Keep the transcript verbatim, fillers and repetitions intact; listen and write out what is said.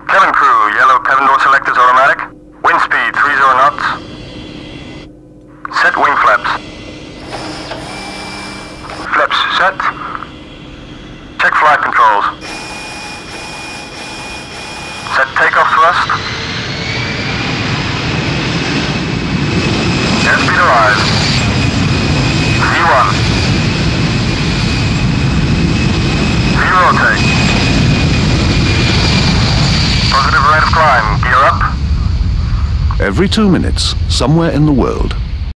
Cabin crew, yellow cabin door selectors automatic. Wind speed three zero knots. Set wing flaps. Flaps set. Check flight controls. Set takeoff thrust. Airspeed arrives. V one. V rotate. Positive rate of climb. Gear up. Every two minutes, somewhere in the world,